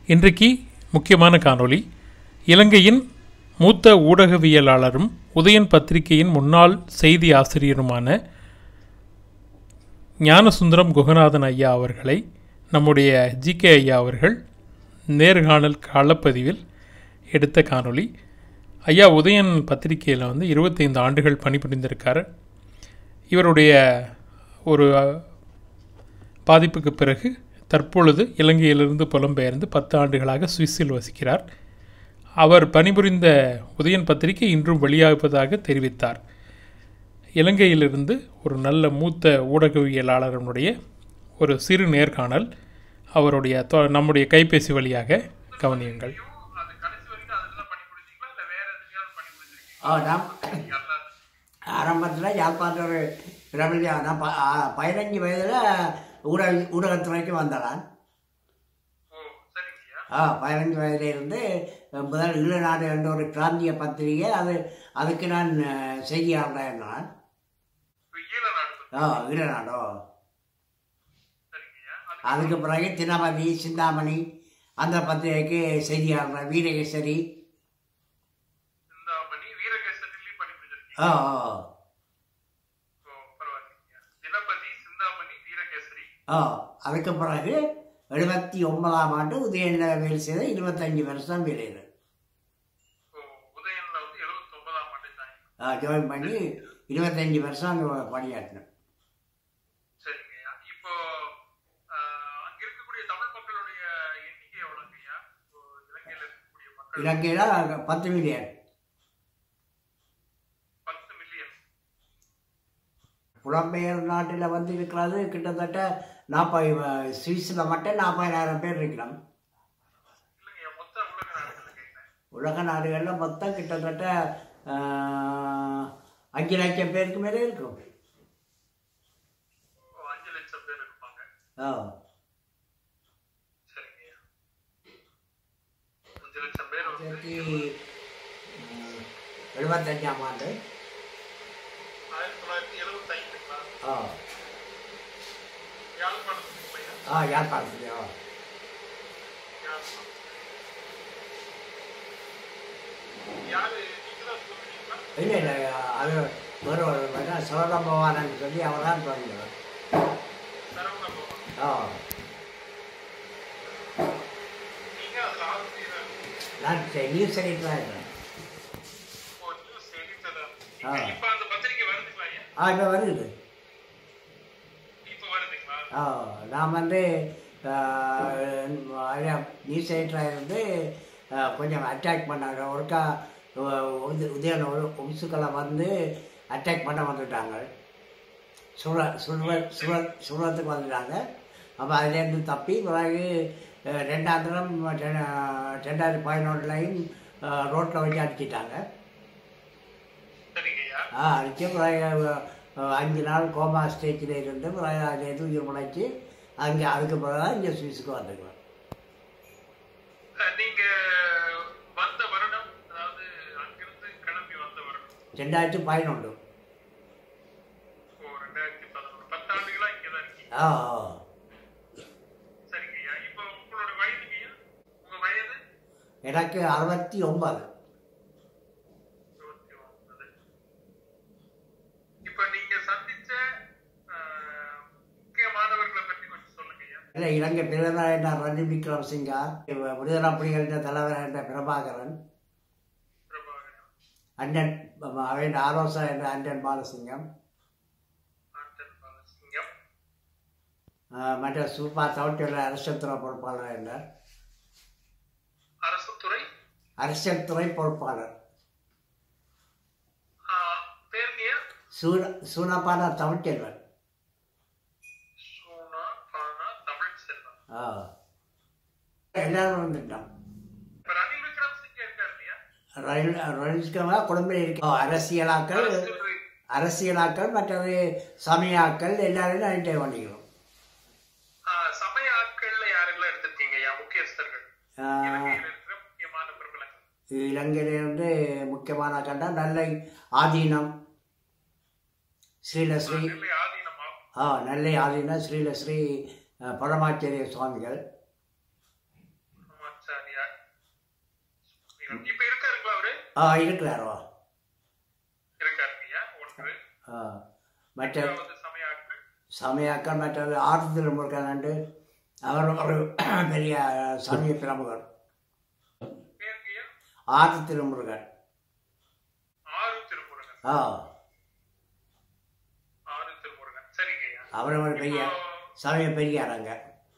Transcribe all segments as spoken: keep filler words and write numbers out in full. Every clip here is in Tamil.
இன்றைக்கு முக்கியமான காணொளி. இலங்கையின் மூத்த ஊடகவியலாளரும் உதயன் பத்திரிகையின் முன்னாள் செய்தி ஆசிரியருமான ஞானசுந்தரம் குகநாதன் ஐயா அவர்களை நம்முடைய ஜி கே ஐயா அவர்கள் நேர்காணல் களப்பதிவில் எடுத்த காணொளி. ஐயா உதயன் பத்திரிகையில் வந்து இருபத்தைந்து ஆண்டுகள் பணிபுரிந்திருக்கார். இவருடைய ஒரு பாதிப்புக்கு பிறகு தற்பொழுது இலங்கையிலிருந்து புலம்பெயர்ந்து பத்து ஆண்டுகளாக சுவிஸில் வசிக்கிறார். அவர் பணிபுரிந்த உதயன் பத்திரிகை இன்றும் வெளியாகுவதாக தெரிவித்தார். இலங்கையிலிருந்து ஒரு நல்ல மூத்த ஊடகவியலாளருடைய ஒரு சிறு நேர்காணல் அவருடைய நம்முடைய கைபேசி வழியாக கவனியுங்கள். ஆரம்பத்தில் யாழ்ப்பாணத்தில் ஒரு பிரபலியா நான் பதினஞ்சு வயதில் ஊடக ஊடகத்துறைக்கு வந்தேன். ஆ பதினஞ்சு வயதிலிருந்து முதல் ஈழநாடு என்ற ஒரு பிராந்திய பத்திரிகை, அது அதுக்கு நான் செய்தியாளர். நான் ஆ ஈழநாடோ அதுக்கு பிறகு தினமதி, சிந்தாமணி அந்த பத்திரிகைக்கு செய்தியாளர். வீரகேசரி ஆ ஆ அதுக்கு பிறகு எழுபத்தி ஒன்பதாம் ஆண்டு உதயனில் வேலை செய்த இருபத்தஞ்சு வருஷம் வேலையில் ஜாயின் பண்ணி இருபத்தஞ்சு வருஷம் அங்கே பணியாற்றினேன். இலங்கையில் பத்து மில்லியன் புலம்பெயர் நாட்டில் வந்து இருக்கிறது கிட்டத்தட்ட நாற்பது, சுவிஸில் மட்டும் நாற்பதாயிரம் பேர் இருக்கிறோம். உலக நாடுகளில் மொத்தம் கிட்டத்தட்ட அஞ்சு லட்சம் பேருக்கு மேலே இருக்கும். ஆ எழுபத்தஞ்சாம் ஆண்டு ஆ ஆ யாழ்ப்பாணத்துலையா இல்லை இல்லை அது ஒரு சரவண பவானு சொல்லி அவர் தான் தொடங்கினார். ஆ நான் நியூஸ் எடிட்டராக இருக்கிறேன். ஆ ஆ இப்போ வருது. ஆ நான் வந்து நியூஸ் எடிட்டராக இருந்து கொஞ்சம் அட்டாக் பண்ணாங்க. ஒருக்கா உதயன உம்சுக்களை வந்து அட்டாக் பண்ண வந்துட்டாங்க. சுர சுர சுர சுரத்துக்கு வந்துட்டாங்க. அப்போ அதுலேருந்து தப்பி பிறகு ரெண்டாம் தினம் ரெண்டாயிரத்தி பதினொன்றுலையும் ரோட்டில் வச்சு அடிச்சிட்டாங்க. ஆ அடித்து பிறகு அஞ்சு நாள் கோமா ஸ்டேஜில் இருந்து பிறகு அதுலேருந்து உயிர் முளைச்சி அங்கே அதுக்கு பிறகு தான் இங்கே சுவிஸுக்கு வந்துக்கலாம். ரெண்டாயிரத்தி பதினொன்று ஆ எனக்கு அறுபத்தி ஒன்பது. இல்லை, இலங்கை பிரதமர் என்ற ரணில் விக்ரமசிங்கா, விடுதலை புலிகளின் தலைவர் என்ற பிரபாகரன், அண்ணன் அவன் ஆலோசனை என்ற அண்ணன் பாலசிங்கம், மற்ற சூப்பா தவட்டியுள்ள அரசியல் துறை பொறுப்பாளர் என்றார். அரசியல் துறை பொறுப்பாளர் சூனப்பான தமிழ்ச்செல்வன். எல்லாரும் வந்துட்டோம். குடும்பம் இருக்க அரசியலாக்கள் அரசியலாக்கள் மற்றது சமயாக்கள் எல்லாரும் அனிட்டே பண்ணிக்கிறோம். இலங்கையிலிருந்து முக்கியமான கண்டா நல்லை ஆதீனம் ஸ்ரீலஸ்ரீ ஆ நல்லை ஆதீனம் ஸ்ரீலஸ்ரீ பரமாச்சாரிய சுவாமிகள், இப்ப இருக்காருங்களா அவரு? ஆ இருக்கிறாரோ இருக்காருங்கய்யா. ஒன்று ஆ மற்ற சமயாக்கள் சமயாக்கள் மற்றது ஆறு திருமுருகன் அவர் ஒரு பெரிய சமய பிரமுகர். ஆறு திருமுருகன். ஆறு திருமுருகன். ஆ ஆறு திருமுருகன். சரிங்கய்யா. அவர் ஒரு பெரிய சமய பெரியாரங்க.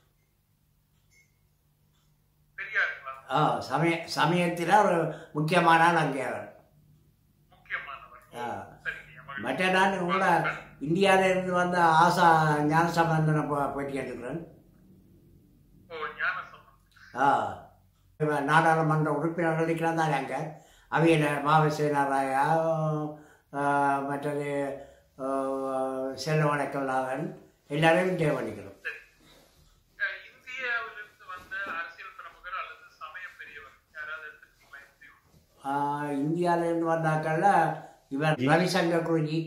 பெரியாருங்களா? ஆ சமய சமயத்தில் ஒரு முக்கியமான ஆள் அங்கே அவர். முக்கியமானவர். ஆ சரிங்கய்யா. மற்ற நான் உங்களோட இந்தியாவில இருந்து வந்த ஆசா ஞான சம்பந்தனை போயிட்டு கேட்டுக்கிறேன். ஓ ஞான சம்பந்தன். ஆ நாடாளுமன்ற உறுப்பினர்கள் இருக்கிறான் தானே அங்கே. அவையில் மாவசேனாராயா மற்றது செல்வவணக்கல்லாதன் எல்லாரையும் விஜயம் பண்ணிக்கிறோம். இந்தியாவிலிருந்து வந்த அரசியல் பிரமுகர் அல்லது சமய பெரியவர் யாராவது எடுத்துக்கீங்களா? இந்தியாவிலிருந்து வந்தாக்கள்ல இவர் ரவிசங்கர் குருஜி.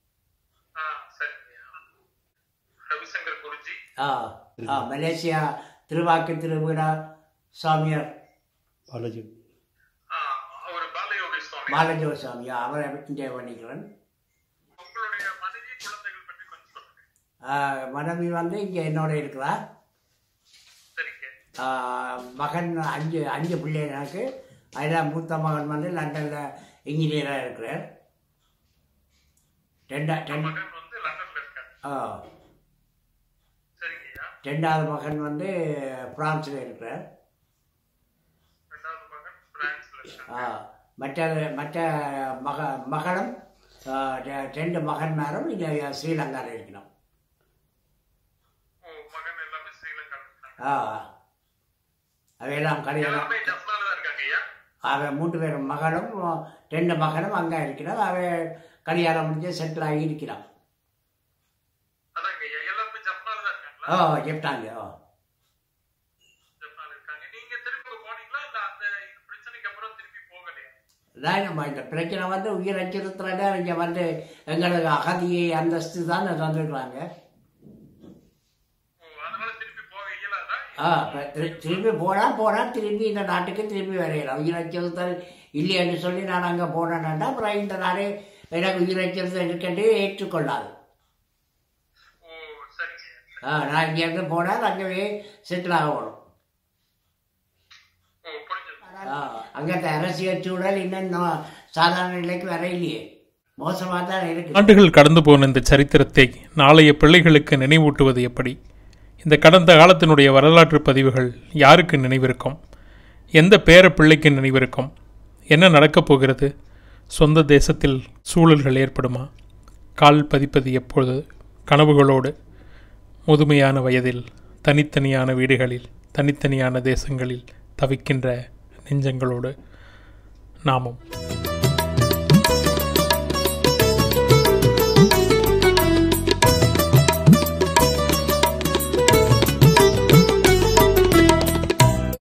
ரவிசங்கர் குருஜி. ஆ ஆ மலேசியா திருவாக்கு திருவிழா சாமியார் பாலாஜி அவர் பாலயோகி சுவாமி. பாலஜோதி சாமி அவரை விஜயம் பண்ணிக்கிறேன். உங்களுடைய மனைவி குழந்தைகள் பற்றி கொஞ்சம் சொல்லுங்க. மனைவி வந்து இங்கே என்னோட இருக்கிறா. மகன் அஞ்சு அஞ்சு பிள்ளை எனக்கு. அதில் மூத்த மகன் வந்து லண்டனில் இன்ஜினியராக இருக்கிறார். ரெண்டா ரெண்டு ஆ ரெண்டாவது மகன் வந்து பிரான்ஸில் இருக்கிறார். ஆ மற்ற மற்ற மக மகளும் ரெண்டு மகன்மாரும் இங்கே ஸ்ரீலங்காவில் இருக்கணும். ஆ அவையெல்லாம் கல்யாணம். அவ மூன்று பேரும் மகளும் ரெண்டு மகனும் அங்கே இருக்கிறான். அவ கல்யாணம் முடிஞ்சு செட்டில் ஆகி இருக்கிறான். ஓ ஜெப்டாங்க. ஓ நம்ம இந்த பிரச்சனை வந்து உயிர் அச்சுறுத்தல இங்கே வந்து எங்களுக்கு அகதியை அந்தஸ்து தான் தந்துருக்குறாங்க. ஆ திரும்பி போனால் போனால் திரும்பி இந்த நாட்டுக்கு திரும்பி வரையலாம். உயிர் அச்சுறுத்தல் இல்லைன்னு சொல்லி நான் அங்கே போனேன்னா அப்புறம் இந்த நாடு எனக்கு உயிர் அச்சுறுத்தல் இருக்கே ஏற்றுக்கொள்ளாது. ஆ நான் இங்கேருந்து போனால் அங்கேயே செட்டில் ஆகணும். அங்கத்த அரசியல் சூழல் இன்னும் சாதாரண நிலைக்கு வர இல்லையே, மோசமாக தான் இருக்கு. ஆண்டுகள் கடந்து போன இந்த சரித்திரத்தை நாளைய பிள்ளைகளுக்கு நினைவூட்டுவது எப்படி? இந்த கடந்த காலத்தினுடைய வரலாற்று பதிவுகள் யாருக்கு நினைவிருக்கும்? எந்த பேர பிள்ளைக்கு நினைவிருக்கும்? என்ன நடக்கப் போகிறது? சொந்த தேசத்தில் சூழல்கள் ஏற்படுமா? கால் பதிப்பது எப்பொழுது? கனவுகளோடு முதுமையான வயதில் தனித்தனியான வீடுகளில் தனித்தனியான தேசங்களில் தவிக்கின்ற நெஞ்சங்களோடு நாமும்